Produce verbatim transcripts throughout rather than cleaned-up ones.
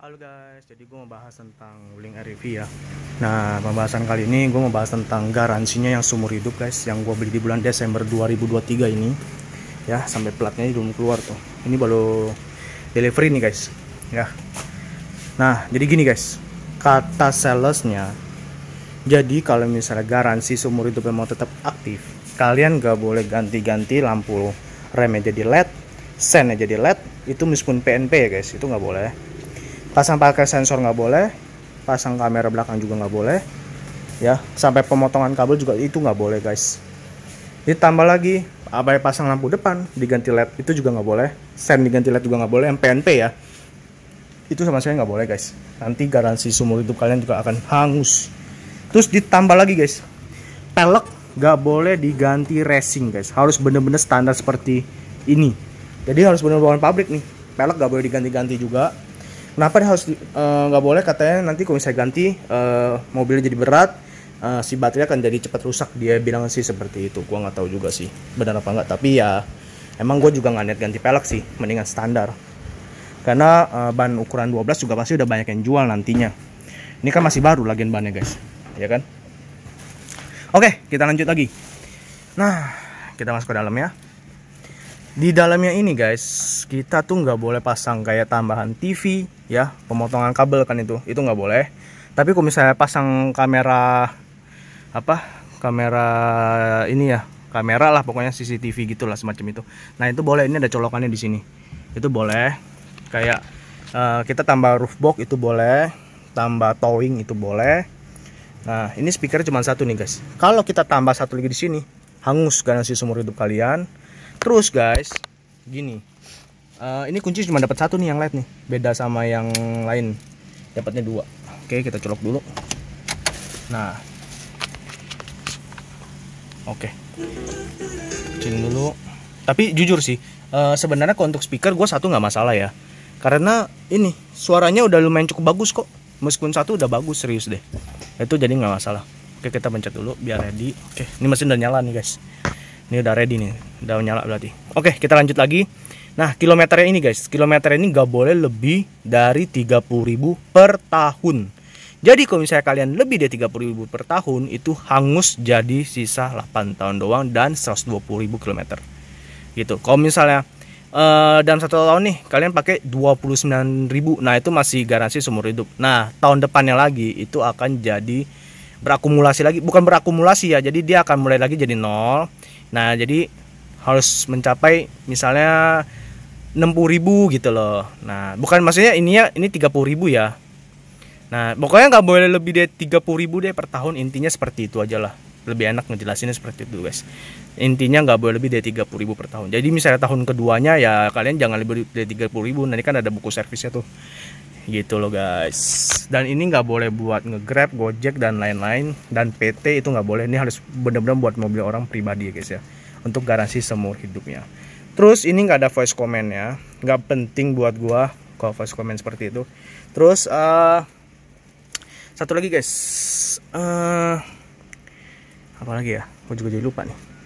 Halo guys, jadi gue mau bahas tentang Wuling R E V ya. Nah, pembahasan kali ini gue mau bahas tentang garansinya yang seumur hidup guys, yang gue beli di bulan Desember dua ribu dua puluh tiga ini. Ya, sampai platnya belum keluar tuh. Ini baru delivery nih guys. Ya. Nah, jadi gini guys, kata salesnya, jadi kalau misalnya garansi seumur hidup mau tetap aktif, kalian gak boleh ganti-ganti lampu remnya jadi L E D, sennya jadi L E D, itu meskipun P N P ya guys, itu nggak boleh. Pasang pakai sensor nggak boleh, pasang kamera belakang juga nggak boleh, ya. Sampai pemotongan kabel juga itu nggak boleh guys. Ditambah lagi, apa pasang lampu depan diganti L E D itu juga nggak boleh, sen diganti L E D juga nggak boleh, yang P N P ya. Itu sama sekali nggak boleh guys. Nanti garansi seumur hidup kalian juga akan hangus. Terus ditambah lagi guys, pelek nggak boleh diganti racing guys, harus bener-bener standar seperti ini. Jadi harus bener-bener pabrik nih. Pelek nggak boleh diganti-ganti juga. Kenapa dia harus nggak uh, boleh? Katanya nanti kalau misalnya ganti uh, mobilnya jadi berat, uh, si baterai akan jadi cepat rusak. Dia bilang sih seperti itu. Gua nggak tahu juga sih benar apa nggak. Tapi ya emang gue juga nggak niat ganti pelek sih, mendingan standar. Karena uh, ban ukuran dua belas juga pasti udah banyak yang jual nantinya. Ini kan masih baru lagian bannya guys, ya kan? Oke, kita lanjut lagi. Nah, kita masuk ke dalam ya. Di dalamnya ini guys, kita tuh nggak boleh pasang kayak tambahan T V ya, pemotongan kabel kan itu, itu nggak boleh. Tapi kalau misalnya pasang kamera apa, kamera ini ya, kamera lah pokoknya C C T V gitulah semacam itu. Nah itu boleh, ini ada colokannya di sini, itu boleh. Kayak uh, kita tambah roof box itu boleh, tambah towing itu boleh. Nah ini speaker cuma satu nih guys. Kalau kita tambah satu lagi di sini, hangus garansi seumur hidup kalian. Terus guys, gini, uh, ini kunci cuma dapat satu nih yang L E D nih, beda sama yang lain, dapatnya dua. Oke, kita colok dulu. Nah, oke, kecilin dulu. Tapi jujur sih, uh, sebenarnya kalau untuk speaker gue satu nggak masalah ya, karena ini suaranya udah lumayan cukup bagus kok, meskipun satu udah bagus serius deh. Itu jadi nggak masalah. Oke, kita pencet dulu biar ready. Oke, ini mesin udah nyala nih guys. Ini udah ready nih, udah nyala berarti. Oke, kita lanjut lagi. Nah, kilometernya ini guys, kilometer ini nggak boleh lebih dari tiga puluh ribu per tahun. Jadi kalau misalnya kalian lebih dari tiga puluh ribu per tahun, itu hangus jadi sisa delapan tahun doang dan seratus dua puluh ribu kilometer. Gitu. Kalau misalnya uh, dalam satu tahun nih kalian pakai dua puluh sembilan ribu, nah itu masih garansi seumur hidup. Nah, tahun depannya lagi itu akan jadi berakumulasi lagi, bukan berakumulasi ya, jadi dia akan mulai lagi jadi nol. Nah jadi harus mencapai misalnya enam puluh ribu gitu loh. Nah bukan maksudnya ininya ini tiga puluh ribu ya. Nah pokoknya nggak boleh lebih dari tiga puluh ribu deh per tahun. Intinya seperti itu aja lah, lebih enak ngejelasinnya seperti itu guys. Intinya nggak boleh lebih dari tiga puluh ribu per tahun. Jadi misalnya tahun keduanya ya kalian jangan lebih dari tiga puluh ribu. Nanti kan ada buku servisnya tuh, gitu loh guys. Dan ini nggak boleh buat nge-Grab, Gojek dan lain-lain, dan P T itu nggak boleh. Ini harus benar-benar buat mobil orang pribadi ya guys ya, untuk garansi seumur hidupnya. Terus ini nggak ada voice comment ya, nggak penting buat gua kalau voice comment seperti itu. Terus uh, satu lagi guys, uh, apa lagi ya, gua juga jadi lupa nih.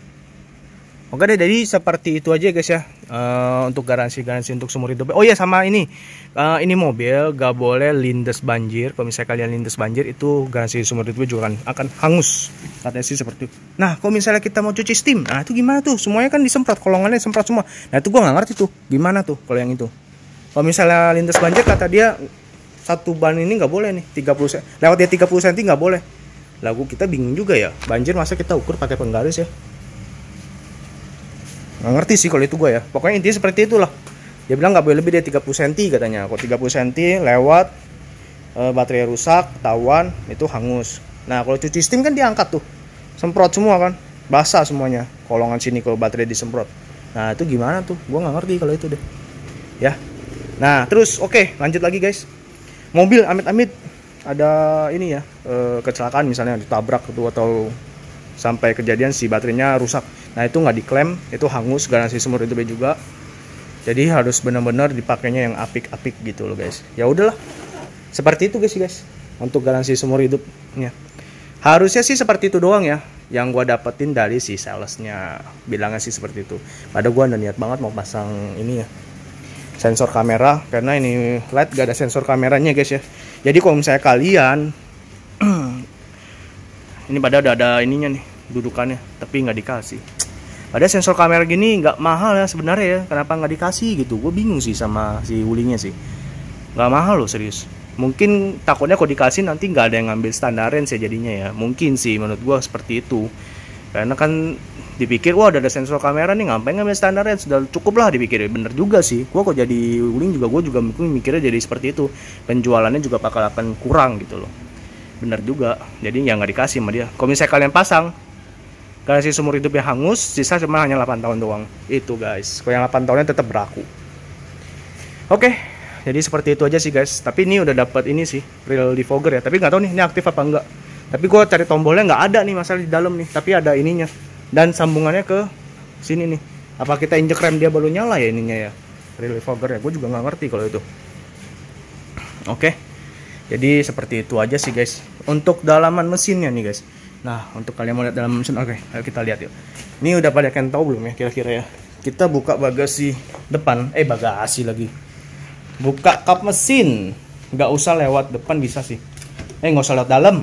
Oke deh, jadi seperti itu aja guys ya, uh, untuk garansi-garansi untuk seumur hidup. Oh iya, sama ini, uh, ini mobil gak boleh lindes banjir. Kalau misalnya kalian lindes banjir, itu garansi seumur hidupnya juga akan, akan hangus. Katanya sih seperti itu. Nah, kalau misalnya kita mau cuci steam, nah itu gimana tuh? Semuanya kan disemprot, kolongannya disemprot semua. Nah itu gue nggak ngerti tuh, gimana tuh kalau yang itu. Kalau misalnya lindes banjir, kata dia satu ban ini nggak boleh nih, tiga puluh sentimeter, lewat dia tiga puluh sentimeter nggak boleh. Lagu kita bingung juga ya, banjir masa kita ukur pakai penggaris ya? Nggak ngerti sih kalau itu gue ya. Pokoknya intinya seperti itulah. Dia bilang nggak boleh lebih dari tiga puluh sentimeter katanya. Kalau tiga puluh sentimeter lewat, e, baterai rusak, tawan, itu hangus. Nah kalau cuci steam kan diangkat tuh, semprot semua kan, basah semuanya, kolongan sini kalau baterai disemprot. Nah itu gimana tuh? Gue nggak ngerti kalau itu deh. Ya. Nah terus oke, okay, lanjut lagi guys. Mobil amit-amit ada ini ya, e, kecelakaan misalnya ditabrak atau, atau sampai kejadian si baterainya rusak. Nah itu nggak diklaim, itu hangus garansi seumur hidupnya juga. Jadi harus benar-benar dipakainya yang apik-apik gitu loh guys. Ya udahlah, seperti itu guys guys untuk garansi seumur hidupnya. Harusnya sih seperti itu doang ya yang gua dapetin dari si salesnya, bilangnya sih seperti itu. Padahal gua udah niat banget mau pasang ini ya, sensor kamera, karena ini L E D gak ada sensor kameranya guys ya. Jadi kalau misalnya kalian ini pada udah ada ininya nih dudukannya, tapi nggak dikasih. Ada sensor kamera gini nggak mahal ya sebenarnya ya, kenapa nggak dikasih gitu? Gue bingung sih sama si wulingnya sih. Nggak mahal loh serius. Mungkin takutnya kalau dikasih nanti nggak ada yang ngambil standar range ya jadinya ya. Mungkin sih menurut gue seperti itu. Karena kan dipikir wah udah ada sensor kamera nih, ngapain ngambil standar range, sudah cukup lah dipikir. Bener juga sih. Gue kok jadi wuling juga gue juga mungkin mikirnya jadi seperti itu. Penjualannya juga bakal akan kurang gitu loh. Bener juga. Jadi ya nggak dikasih sama dia. Kalau misalnya kalian pasang, garansi seumur hidup yang hangus, sisa cuma hanya delapan tahun doang. Itu guys. Kalau yang delapan tahunnya tetap berlaku. Oke, jadi seperti itu aja sih guys. Tapi ini udah dapat ini sih, real defogger ya. Tapi nggak tahu nih ini aktif apa enggak. Tapi gue cari tombolnya nggak ada nih masalah di dalam nih. Tapi ada ininya dan sambungannya ke sini nih. Apa kita injek rem dia baru nyala ya ininya ya, real defogger ya. Gue juga nggak ngerti kalau itu. Oke, jadi seperti itu aja sih guys. Untuk dalaman mesinnya nih guys. Nah, untuk kalian mau lihat dalam mesin, oke, ayo kita lihat yuk. Ini udah pada kalian tahu belum ya kira-kira ya? Kita buka bagasi depan, eh bagasi lagi. Buka kap mesin, nggak usah lewat depan bisa sih. Eh nggak usah lewat dalam.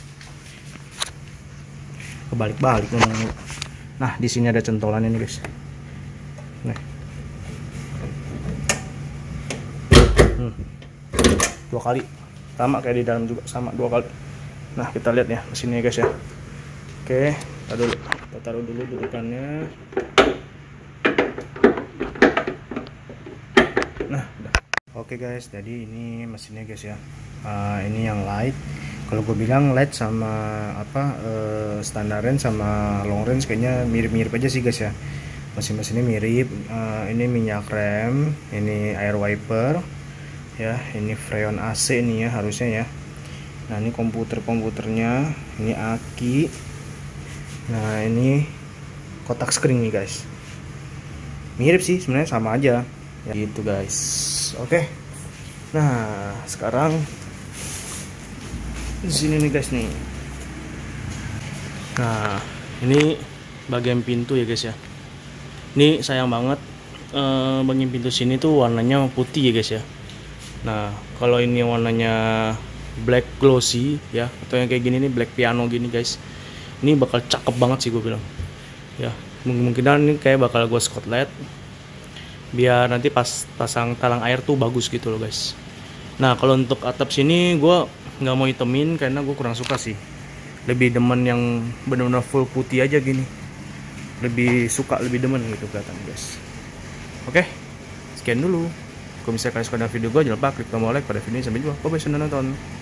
Kebalik-balik ngomong. Nah, di sini ada centolan ini guys. Nih. Hmm. Dua kali, sama kayak di dalam juga, sama dua kali. Nah, kita lihat ya mesinnya guys ya. Oke, kita dulu, kita taruh dulu dudukannya. Nah, udah. Oke guys, jadi ini mesinnya guys ya. Uh, ini yang light. Kalau gue bilang light sama apa uh, standar range sama long range kayaknya mirip-mirip aja sih guys ya. Mesin-mesinnya mirip. Uh, ini minyak rem, ini air wiper, ya. Ini freon A C nih ya harusnya ya. Nah ini komputer-komputernya, ini aki. Nah ini kotak screen nih guys. Mirip sih sebenarnya, sama aja ya, gitu guys. Oke. Nah sekarang di sini nih guys nih. Nah ini bagian pintu ya guys ya. Ini sayang banget eh, bagian pintu sini tuh warnanya putih ya guys ya. Nah kalau ini warnanya black glossy ya, atau yang kayak gini nih black piano gini guys, ini bakal cakep banget sih gue bilang ya. Mungkin ini kayak bakal gue Scotland biar nanti pas pasang talang air tuh bagus gitu loh guys. Nah kalau untuk atap sini gue nggak mau hitemin karena gue kurang suka sih, lebih demen yang benar-benar full putih aja gini, lebih suka, lebih demen gitu kelihatan guys. Oke, sekian dulu. Kalau misalnya kalian suka dengan video gue, jangan lupa klik tombol like pada video ini. Sampai jumpa, bye bye, sudah nonton.